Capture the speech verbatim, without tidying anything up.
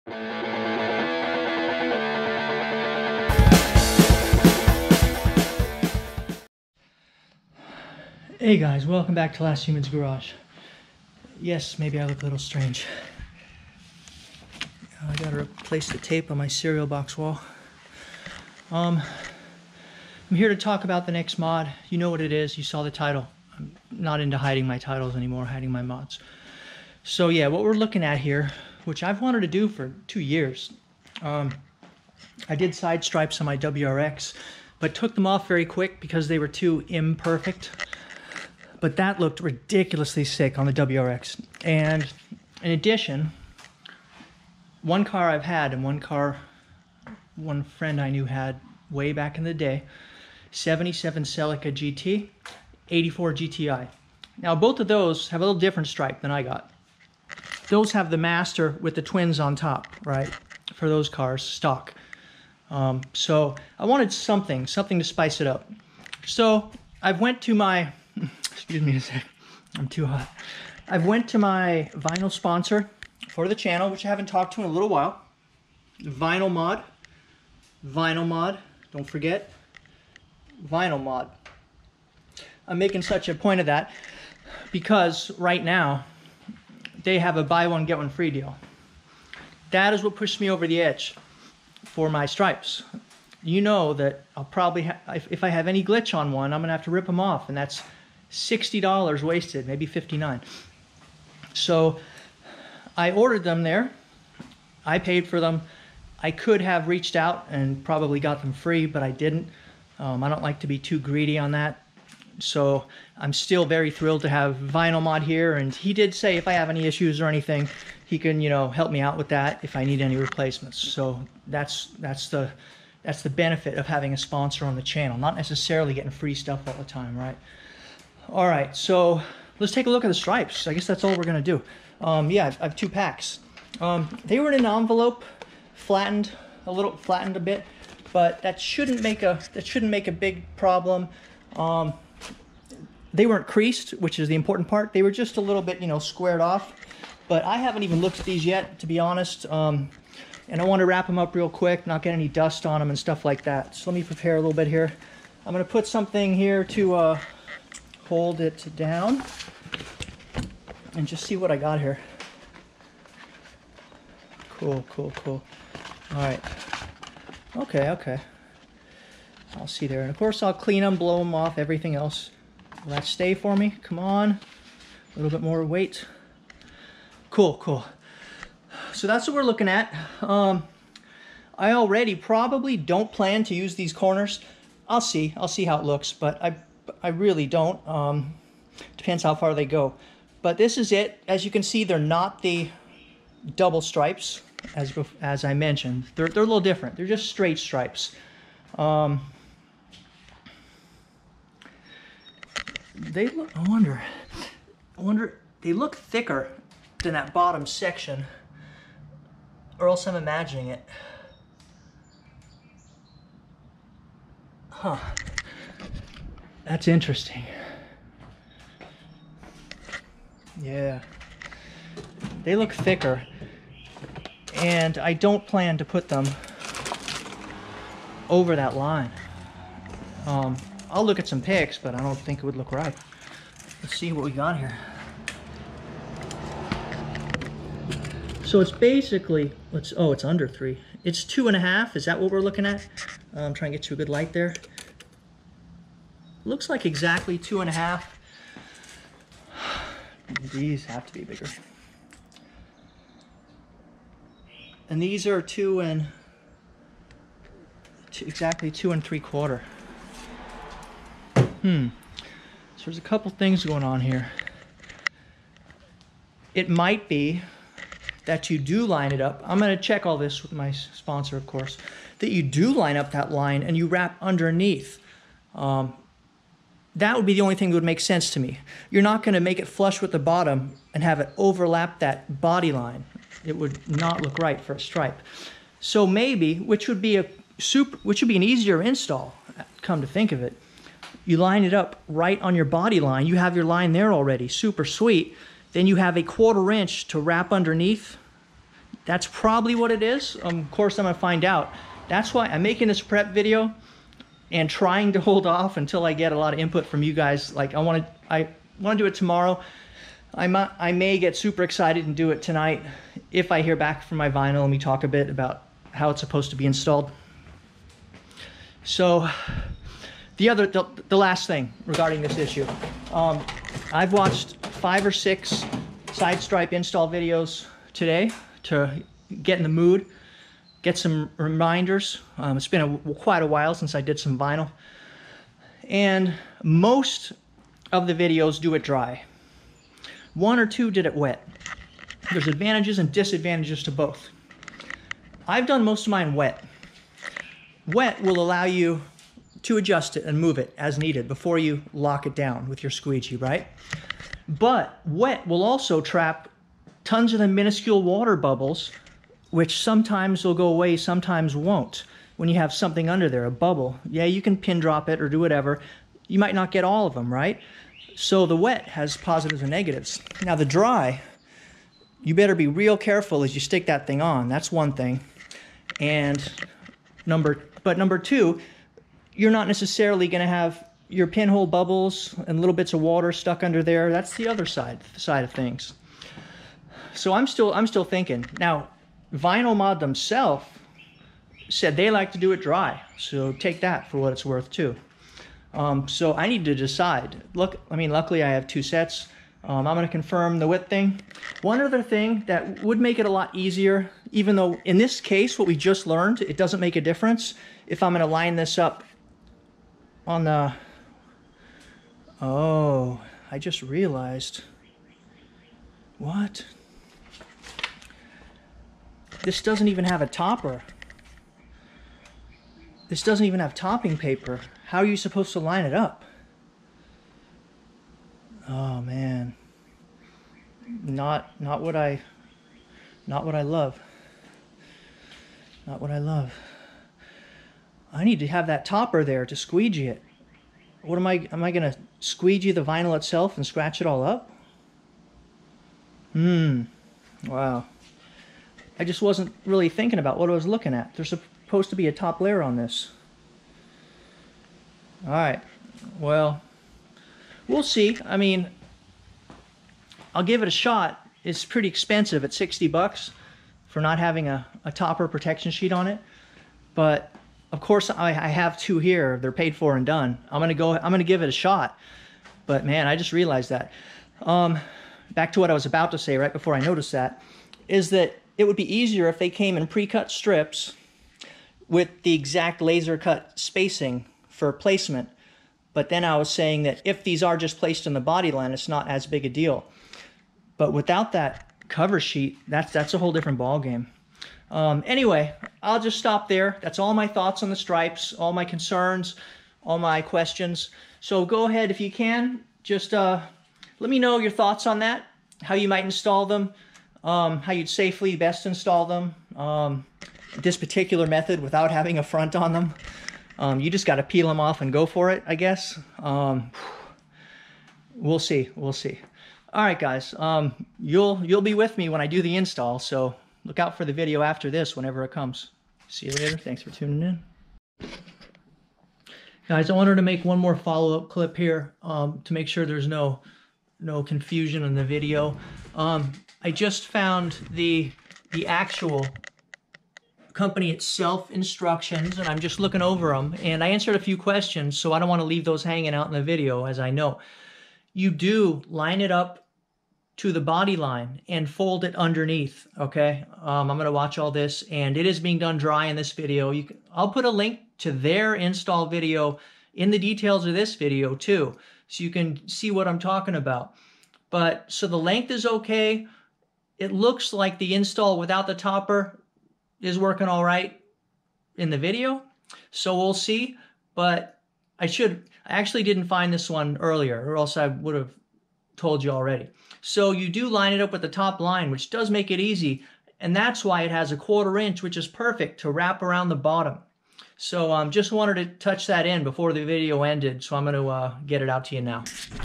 Hey guys, welcome back to Last Human's Garage. Yes, maybe I look a little strange. I gotta replace the tape on my cereal box wall. Um, I'm here to talk about the next mod. You know what it is, you saw the title. I'm not into hiding my titles anymore, hiding my mods. So yeah, what we're looking at here, which I've wanted to do for two years. Um, I did side stripes on my W R X, but took them off very quick because they were too imperfect. But that looked ridiculously sick on the W R X. And in addition, one car I've had and one car one friend I knew had way back in the day, seventy-seven Celica G T, eighty-four G T I. Now both of those have a little different stripe than I got. Those have the master with the twins on top, right? For those cars, stock. Um, so I wanted something, something to spice it up. So I went to my, excuse me a sec, I'm too hot. I went to my vinyl sponsor for the channel, which I haven't talked to in a little while. Vinyl Mod. Vinyl Mod. Don't forget. Vinyl Mod. I'm making such a point of that because right now they have a buy one get one free deal. That is what pushed me over the edge for my stripes. You know that I'll probably ha if, if I have any glitch on one, I'm gonna have to rip them off, and that's sixty dollars wasted, maybe fifty-nine. So I ordered them there. I paid for them. I could have reached out and probably got them free, but I didn't. Um, I don't like to be too greedy on that. So I'm still very thrilled to have Vinyl Mod here, and he did say if I have any issues or anything, he can, you know, help me out with that if I need any replacements. So that's that's the that's the benefit of having a sponsor on the channel, not necessarily getting free stuff all the time, right? All right, so let's take a look at the stripes. I guess that's all we're gonna do. Um, yeah, I have two packs. Um, they were in an envelope, flattened a little, flattened a bit, but that shouldn't make a that shouldn't make a big problem. Um, they weren't creased, which is the important part. They were just a little bit, you know, squared off. But I haven't even looked at these yet, to be honest. Um, and I want to wrap them up real quick, not get any dust on them and stuff like that. So let me prepare a little bit here. I'm going to put something here to uh, hold it down and just see what I got here. Cool, cool, cool. All right. Okay, okay. I'll see there. And of course, I'll clean them, blow them off, everything else. Will that stay for me? Come on. A little bit more weight. Cool, cool. So that's what we're looking at. Um, I already probably don't plan to use these corners. I'll see. I'll see how it looks, but I, I really don't. Um, depends how far they go. But this is it. As you can see, they're not the double stripes, as as I mentioned. They're, they're a little different. They're just straight stripes. Um, they look, I wonder, I wonder, they look thicker than that bottom section, or else I'm imagining it. Huh. That's interesting. Yeah. They look thicker, and I don't plan to put them over that line. Um, I'll look at some pics, but I don't think it would look right. Let's see what we got here. So it's basically, let's, oh, it's under three. It's two and a half. Is that what we're looking at? Uh, I'm trying to get you a good light there. Looks like exactly two and a half. These have to be bigger. And these are two and two, exactly two and three quarter. Hmm. So there's a couple things going on here. It might be that you do line it up. I'm going to check all this with my sponsor, of course. That you do line up that line and you wrap underneath. Um, that would be the only thing that would make sense to me. You're not going to make it flush with the bottom and have it overlap that body line. It would not look right for a stripe. So maybe, which would be a super, which would be an easier install, come to think of it, you line it up right on your body line. You have your line there already, super sweet. Then you have a quarter inch to wrap underneath. That's probably what it is. Um, of course, I'm gonna find out. That's why I'm making this prep video and trying to hold off until I get a lot of input from you guys. Like I want to, I want to do it tomorrow. I might, I may get super excited and do it tonight if I hear back from my vinyl and we talk a bit about how it's supposed to be installed. So the other, the, the last thing regarding this issue, um, I've watched five or six side stripe install videos today to get in the mood, get some reminders. Um, it's been a, quite a while since I did some vinyl. And most of the videos do it dry. One or two did it wet. There's advantages and disadvantages to both. I've done most of mine wet. Wet will allow you to adjust it and move it as needed before you lock it down with your squeegee, right? But wet will also trap tons of the minuscule water bubbles, which sometimes will go away, sometimes won't. When you have something under there, a bubble, yeah, you can pin drop it or do whatever. You might not get all of them, right? So the wet has positives and negatives. Now the dry, you better be real careful as you stick that thing on. That's one thing. And number, but number two, you're not necessarily going to have your pinhole bubbles and little bits of water stuck under there. That's the other side, side of things. So I'm still, I'm still thinking. Now, Vinyl Mod themselves said they like to do it dry. So take that for what it's worth too. Um, so I need to decide. Look, I mean, luckily I have two sets. Um, I'm going to confirm the width thing. One other thing that would make it a lot easier, even though in this case, what we just learned, it doesn't make a difference. If I'm going to line this up on the... Oh, I just realized. What? This doesn't even have a topper. This doesn't even have topping paper. How are you supposed to line it up? Oh man. Not not what I not what I love. Not what I love. I need to have that topper there to squeegee it. What am I am I gonna squeegee the vinyl itself and scratch it all up? Hmm. Wow. I just wasn't really thinking about what I was looking at. There's supposed to be a top layer on this. Alright, well, we'll see. I mean, I'll give it a shot. It's pretty expensive at sixty bucks for not having a, a topper protection sheet on it. But, of course, I, I have two here. They're paid for and done. I'm gonna go, I'm gonna give it a shot. But, man, I just realized that. Um, back to what I was about to say right before I noticed that, is that it would be easier if they came in pre-cut strips with the exact laser cut spacing for placement. But then I was saying that if these are just placed in the body line, it's not as big a deal. But without that cover sheet, that's that's a whole different ball game. Um, anyway, I'll just stop there. That's all my thoughts on the stripes, all my concerns, all my questions. So go ahead if you can, just uh, let me know your thoughts on that, how you might install them, um, how you'd safely best install them, um, this particular method without having a front on them. Um, you just got to peel them off and go for it, I guess. Um, we'll see. We'll see. All right, guys. Um, you'll you'll be with me when I do the install, so look out for the video after this whenever it comes. See you later. Thanks for tuning in. Guys, I wanted to make one more follow-up clip here um, to make sure there's no no confusion in the video. Um, I just found the the actual company itself instructions, and I'm just looking over them, and I answered a few questions, so I don't want to leave those hanging out in the video. As I know, you do line it up to the body line and fold it underneath. Okay, um, I'm going to watch all this, and it is being done dry in this video. You can, I'll put a link to their install video in the details of this video too, so you can see what I'm talking about. But so the length is okay. It looks like the install without the topper is working all right in the video, so we'll see. But I should I actually didn't find this one earlier, or else I would have told you already. So you do line it up with the top line, which does make it easy, and that's why it has a quarter inch, which is perfect to wrap around the bottom. So um, just wanted to touch that in before the video ended, so I'm going to uh, get it out to you now.